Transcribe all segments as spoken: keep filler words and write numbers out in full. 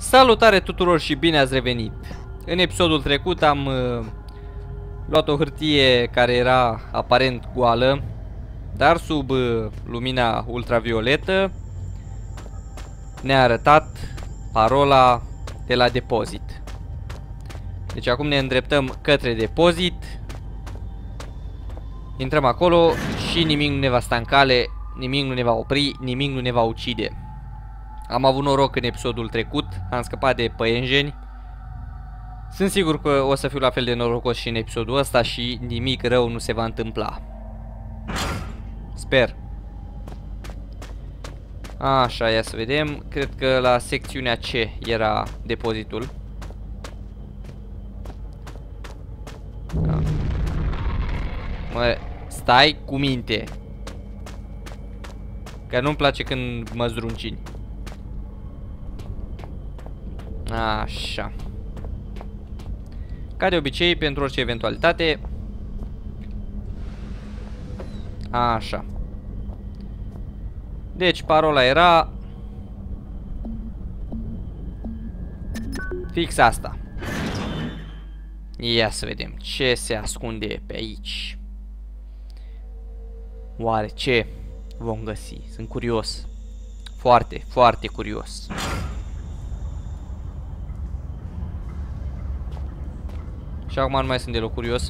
Salutare tuturor și bine ați revenit! În episodul trecut am uh, luat o hârtie care era aparent goală, dar sub uh, lumina ultravioletă ne-a arătat parola de la depozit. Deci acum ne îndreptăm către depozit, intrăm acolo și nimic nu ne va sta în cale, nimic nu ne va opri, nimic nu ne va ucide. Am avut noroc în episodul trecut, am scăpat de păienjeni. Sunt sigur că o să fiu la fel de norocos și în episodul ăsta și nimic rău nu se va întâmpla. Sper. Așa, ia să vedem. Cred că la secțiunea C era depozitul. Da. Mă, stai cu minte, că nu-mi place când mă zdruncini. Așa. Ca de obicei, pentru orice eventualitate. Așa. Deci parola era fix asta. Ia să vedem ce se ascunde pe aici. Oare ce vom găsi? Sunt curios. Foarte, foarte curios. Și acum nu mai sunt deloc curios.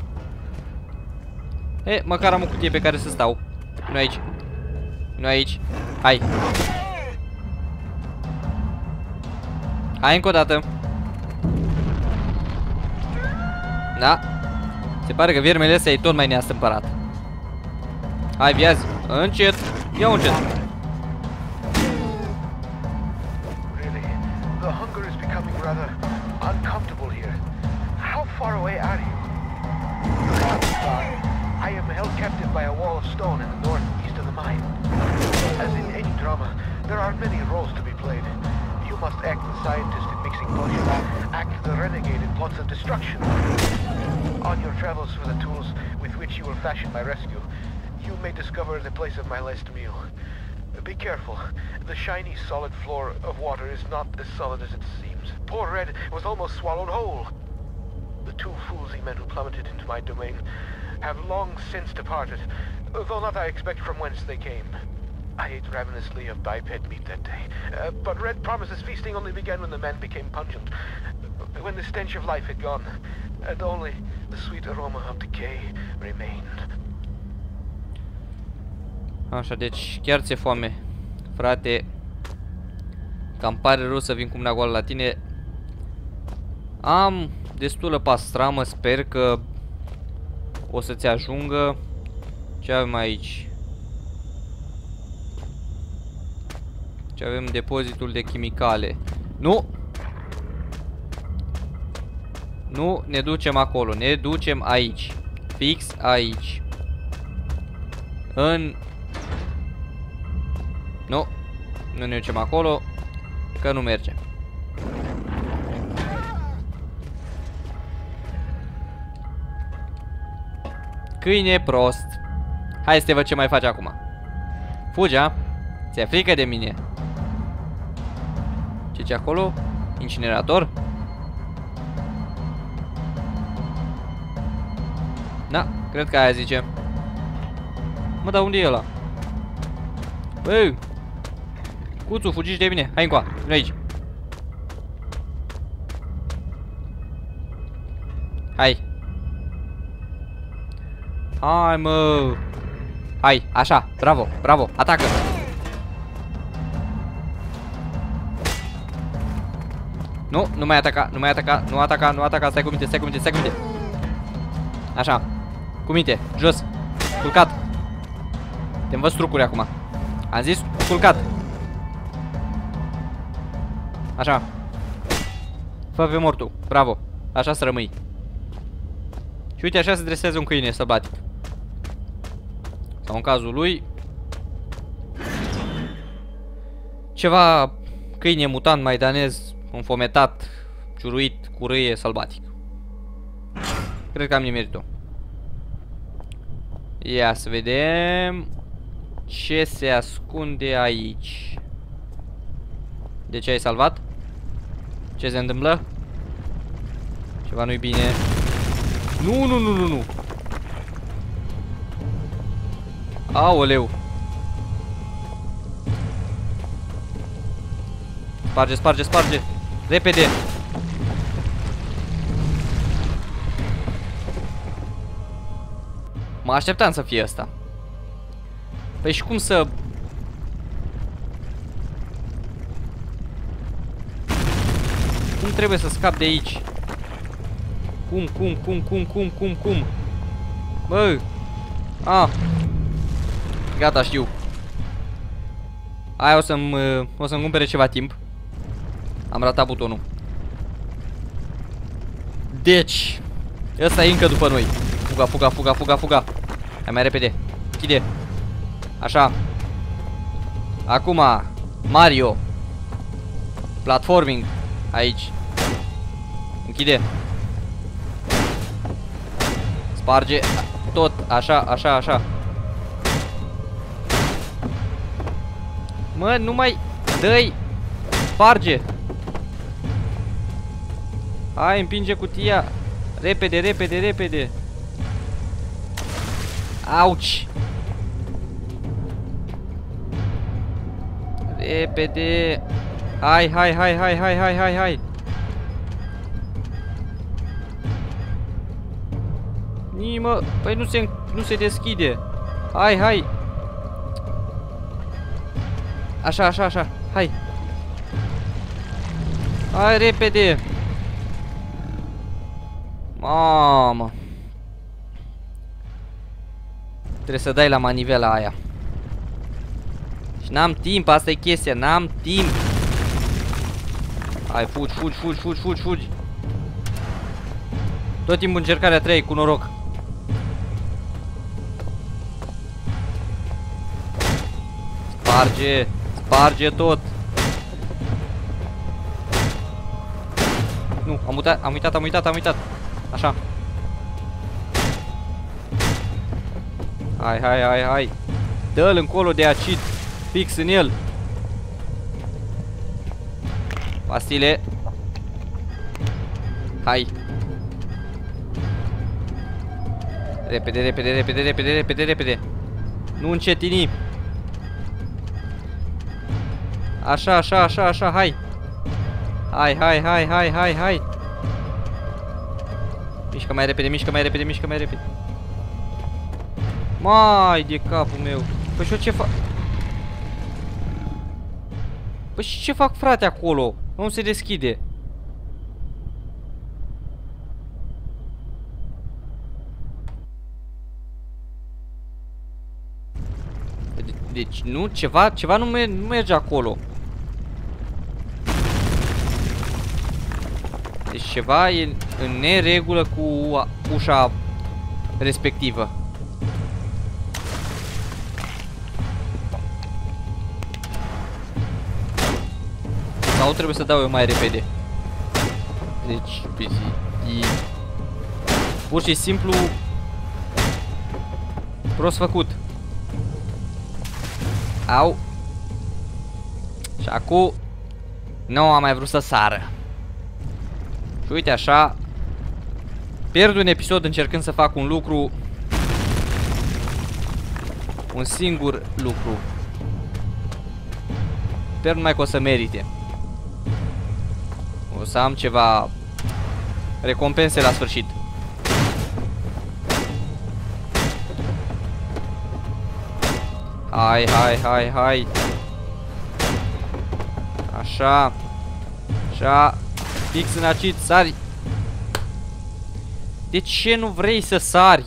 E, măcar am o cutie pe care să stau. Nu aici. Nu aici. Hai. Hai încă o dată. Da. Se pare că viermele ăsta e tot mai neastâmpărat. Hai, viazi. Încet. Ia încet. Far away are you? Not far. I am held captive by a wall of stone in the northeast of the mine. As in any drama, there are many roles to be played. You must act the scientist in mixing potions, act the renegade in plots of destruction. On your travels for the tools with which you will fashion my rescue, you may discover the place of my last meal. Be careful. The shiny, solid floor of water is not as solid as it seems. Poor Red was almost swallowed whole. The two foolsy men who plummeted into my domain have long since departed, though not I expect from whence they came. I ate ravenously of biped meat that day, uh, but Red promises feasting only began when the man became pungent, when the stench of life had gone, and only the sweet aroma of decay remained. Așa, deci chiar ți-e foame, frate. Cam pare rău să vin cu mâna goală la tine. Am destulă pastramă, sper că o să-ți ajungă. Ce avem aici? Ce avem? Depozitul de chimicale. Nu! Nu ne ducem acolo, ne ducem aici. Fix aici. În... Nu! Nu ne ducem acolo, că nu merge. Câine prost. Hai să te văd ce mai faci acum. Fugi, a? Ți-e frică de mine? Ce-ce acolo? Incinerator? Da, cred că aia zice. Mă, dar unde e ăla? Băi! Cuțu, fugiți de mine. Hai încoa, vino aici. Hai. Hai, mă. Hai, așa, bravo, bravo, atacă. Nu, nu mai ataca, nu mai ataca, nu ataca, nu ataca, stai cu minte, stai cu minte, stai cu minte. Așa, cu minte, jos, culcat. Te învăț trucuri acum. Am zis, culcat. Așa. Fă pe mortul, bravo, așa să rămâi. Și uite, așa se dresează un câine sălbatic. Sau în cazul lui ceva câine mutant maidanez, înfometat, ciuruit, cu râie sălbatic. Cred că am nimerit-o. Ia să vedem ce se ascunde aici. De ce ai salvat? Ce se întâmplă? Ceva nu-i bine. Nu, nu, nu, nu, nu. Aoleu. Sparge, sparge, sparge. Repede. Mă așteptam să fie ăsta. Păi și cum să... Cum trebuie să scap de aici? Cum, cum, cum, cum, cum, cum, cum? Bă! A! Gata, știu. Aia o să-mi o să-mi cumpere ceva timp. Am ratat butonul. Deci, ăsta e încă după noi. Fuga, fuga, fuga, fuga, fuga. Hai mai repede. Închide. Așa. Acum, Mario. Platforming. Aici. Închide. Sparge tot. Așa, așa, așa. Mă, nu mai... Dă-i. Sparge. Hai, împinge cutia. Repede, repede, repede. Auci. Repede. Hai, hai, hai, hai, hai, hai, hai, hai. Nimă. Păi nu se, nu se deschide. Hai, hai. Așa, așa, așa. Hai. Hai, repede. Mamă. Trebuie să dai la manivela aia. Și n-am timp, asta e chestia, n-am timp. Hai, fugi, fugi, fugi, fugi, fugi, fugi. Tot timpul încercarea trei, cu noroc. Sparge, sparge tot. Nu, am uitat, am uitat, am uitat, am uitat. Așa. Hai, hai, hai, hai. Dă-l încolo de acid. Fix în el. Pastile. Hai. Repede, repede, repede, repede, repede, repede. Nu încetini. Așa, așa, așa, așa, hai. Hai, hai, hai, hai, hai, hai. Mișcă mai repede, mișcă mai repede, mișcă mai repede. Mai de capul meu. Păi și eu ce fac? Păi și ce fac, frate, acolo? Nu se deschide. Deci nu, ceva, ceva nu, me nu merge acolo. Deci ceva e în neregulă cu ușa respectivă. Sau trebuie să dau eu mai repede. Deci, e pur și simplu prost făcut. Au. Și acum nu am mai vrut să sară. Și uite așa, pierd un episod încercând să fac un lucru. Un singur lucru. Sper numai că o să merite. O să am ceva recompense la sfârșit. Hai, hai, hai, hai. Așa. Așa. Fix în acid, sari. De ce nu vrei să sari?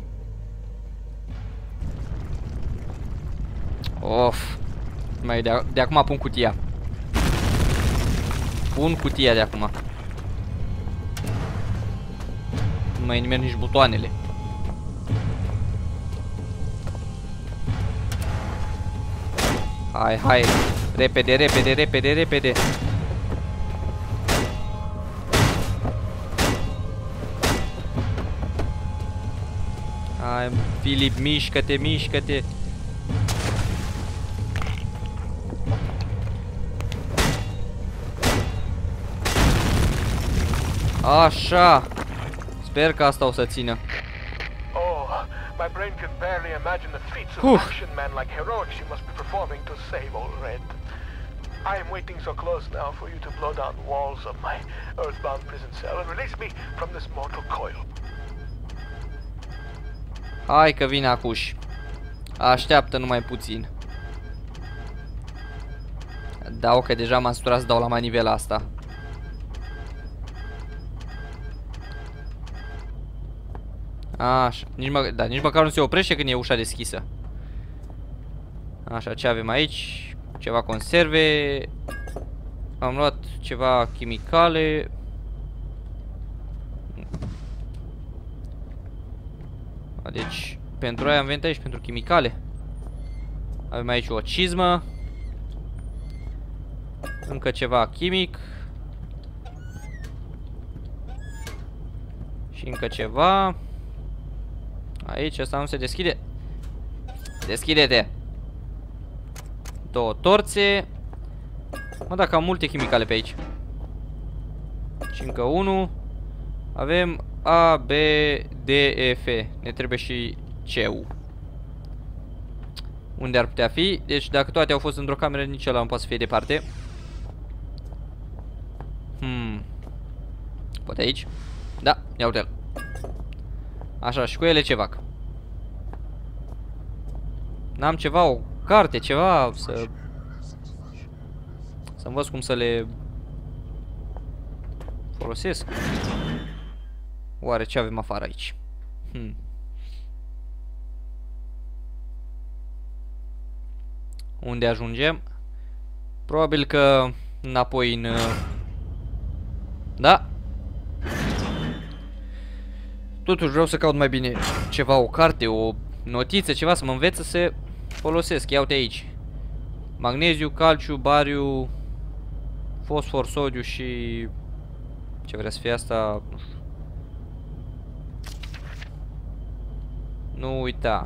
Of. Mai de, de acum pun cutia. Pun cutia de acum. Nu mai nimeni nici butoanele. Hai, hai. Repede, repede, repede, repede. Hai, Filip, mișcă-te, mișcă-te. Așa. Sper că asta o să țină. Oh, my brain can barely imagine the feats of Uf. action man like heroics you must be performing to save old Red. I am waiting so close now for you to blow down the walls of my earthbound prison cell and release me from this mortal coil. Hai că vine acuși. Așteaptă numai puțin. Da, ok, deja m-am săturat să dau la manivela asta. Așa, nici, mă, da, nici măcar nu se oprește când e ușa deschisă. Așa, ce avem aici? Ceva conserve. Am luat ceva chimicale. Deci, pentru aia am venit aici, pentru chimicale. Avem aici o cizmă. Încă ceva chimic. Și încă ceva. Aici, asta nu se deschide. Deschide-te. Două torțe. Mă, dacă am multe chimicale pe aici. Și încă unul. Avem A, B, D, E, F. Ne trebuie și C-ul. Unde ar putea fi? Deci dacă toate au fost într-o cameră, nici ăla nu poate să fie departe. Hmm. Poate aici? Da, ia uite-l. Așa, și cu ele ce fac? N-am ceva, o carte, ceva să... Să învăț cum să le... folosesc. Oare ce avem afară aici? Hmm. Unde ajungem? Probabil că înapoi în... Da? Totuși vreau să caut mai bine ceva, o carte, o notiță, ceva să mă învețe să folosesc. Ia uite aici. Magneziu, calciu, bariu, fosfor, sodiu și... Ce vrea să fie asta? Nu știu. Nu uita.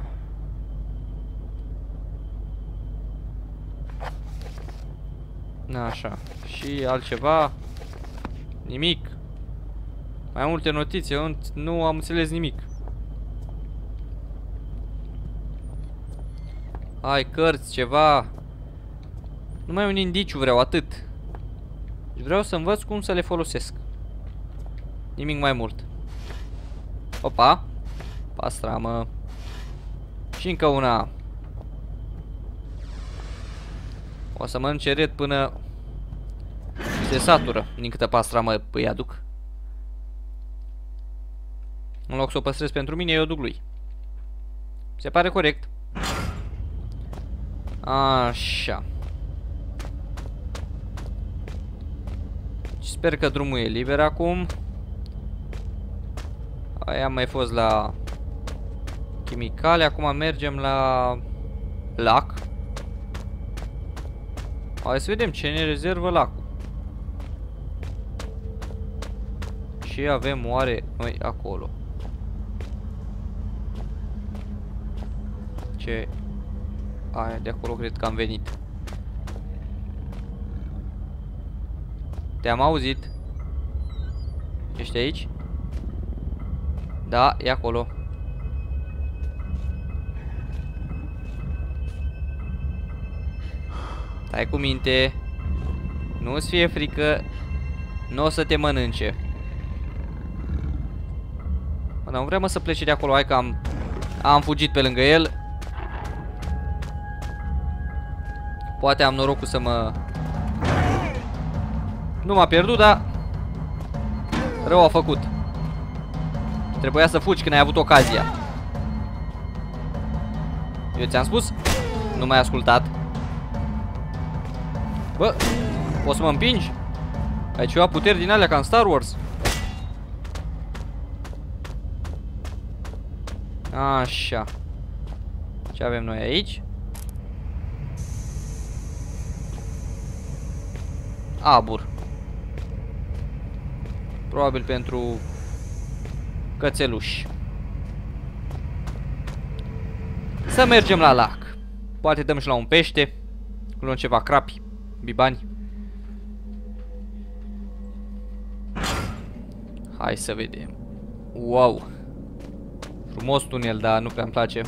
Așa. Și altceva? Nimic. Mai multe notițe, eu nu am înțeles nimic. Hai, cărți, ceva. Numai un indiciu vreau, atât. Vreau să învăț cum să le folosesc. Nimic mai mult. Opa. Pastramă. Și încă una. O să mănânce red până se satură din câtă pastramă îi aduc. În loc să o păstrez pentru mine, eu o duc lui. Se pare corect. Așa. Sper că drumul e liber acum. Aia am mai fost la chimicale. Acum mergem la lac. Hai să vedem ce ne rezervă lacul. Și avem oare noi acolo. Ce? Aia de acolo cred că am venit. Te-am auzit. Ești aici? Da, e acolo. Stai cu minte. Nu-ți fie frică. Nu o să te mănânce. Mă, dar nu vreau mă să plece de acolo. Hai că am, am fugit pe lângă el. Poate am norocul să mă... Nu m-a pierdut, dar rău a făcut. Trebuia să fugi când ai avut ocazia. Eu ți-am spus? Nu m-ai ascultat. Bă, poți să mă împingi? Ai ceva puteri din alea ca în Star Wars? Așa. Ce avem noi aici? Abur. Probabil pentru cățeluși. Să mergem la lac. Poate dăm și la un pește. Luăm ceva crapi, bibani. Hai să vedem. Wow. Frumos tunel, dar nu prea-mi place.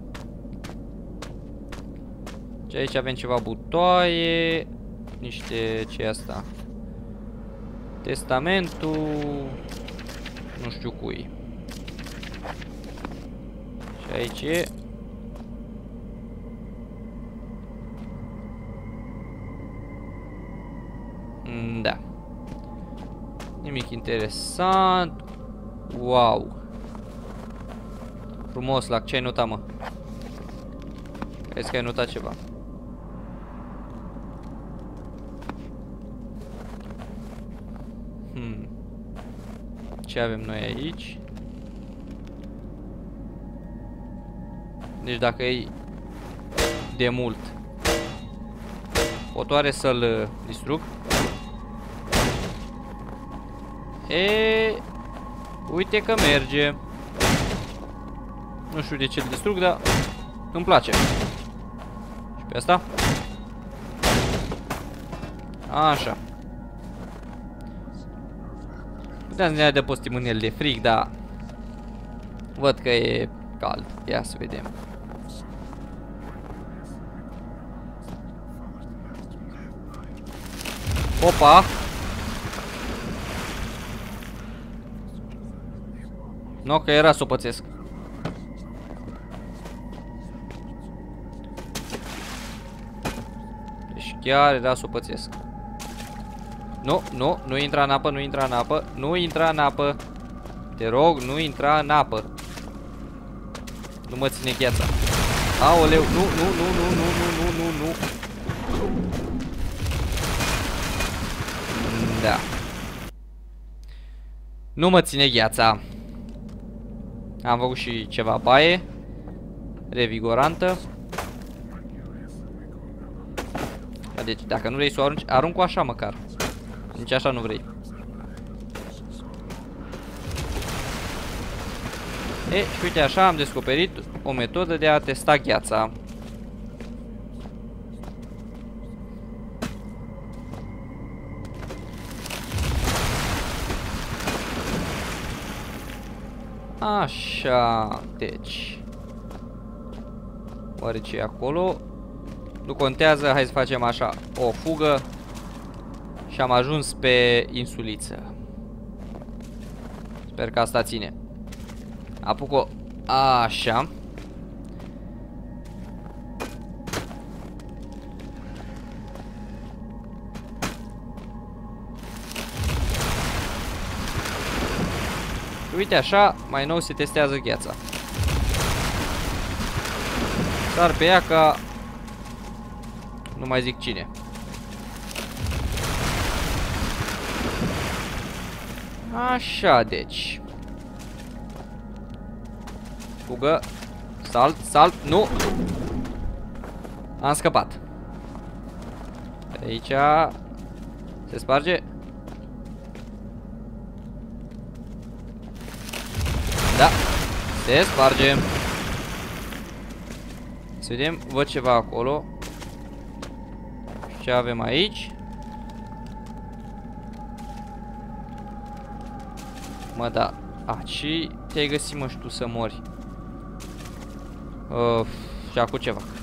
Și aici avem ceva butoaie. Niște... ce e asta? Testamentul... nu știu cui. Și aici e... da. Nimic interesant. Wow. Frumos, la ce ai notat, mă? Crezi că ai notat ceva? Hmm. Ce avem noi aici? Deci dacă e de mult, pot oare să-l distrug? E, uite că merge. Nu știu de ce îl distrug, dar îmi place. Și pe asta? Așa. Puteam să ne adăpostim în el de frig, dar văd că e cald. Ia să vedem. Opa! Nu, că era să o pățesc. Deci chiar era să o pățesc. Nu, nu, nu intra în apă, nu intra în apă, nu intra în apă. Te rog, nu intra în apă. Nu mă ține gheața. Aoleu, nu, nu, nu, nu, nu, nu, nu, nu, nu. Da. Nu mă ține gheața. Am făcut și ceva baie revigorantă. Deci dacă nu vrei să o arunci, arunc-o așa măcar. Nici așa nu vrei. E, și uite așa am descoperit o metodă de a testa gheața. Așa, deci oare ce e acolo? Nu contează, hai să facem așa, o fugă. Și am ajuns pe insuliță. Sper că asta ține. Apuc-o așa. Uite așa, mai nou se testează gheața. Sar pe ea ca... nu mai zic cine. Așa, deci. Fugă. Salt, salt, nu! Am scăpat. Aici se sparge. Da, se sparge. Să vedem, văd ceva acolo. Ce avem aici? Mă, da. Aici te-ai găsit, mă, și tu să mori. Uh, și acum ce fac?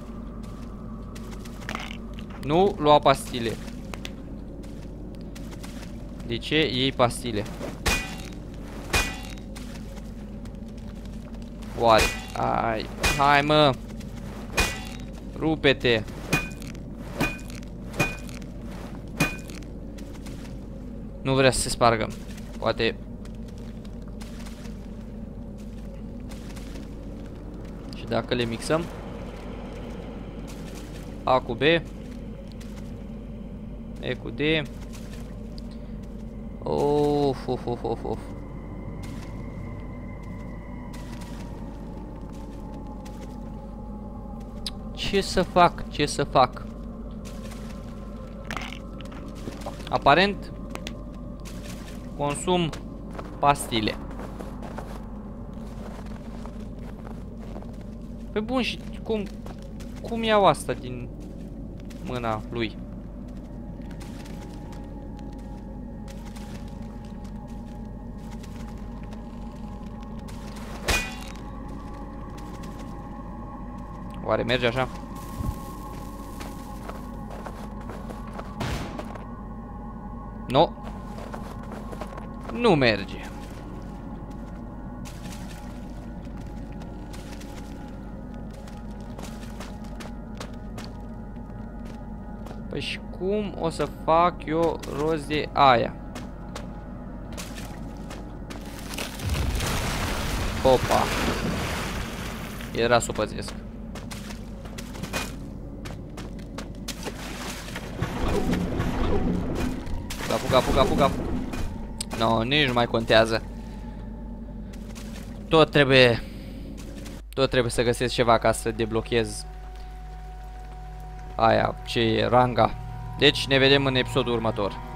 Nu lua pastile. De ce iei pastile? Oare? Hai, hai, mă. Rupe-te. Nu vrea să se spargă. Poate. Și dacă le mixăm A cu B, E cu D. Of, of, of, of, of. Ce să fac? Ce să fac? Aparent consum pastile. Pe bun, și cum cum iau asta din mâna lui? Oare merge așa? Nu. Nu merge. Păi și cum o să fac eu rost de aia? Opa. Era să o păzesc. Fuga, fuga, fuga, fuga. No, nici nu mai contează. Tot trebuie... Tot trebuie să găsesc ceva ca să deblochez aia, ce e, ranga. Deci ne vedem în episodul următor.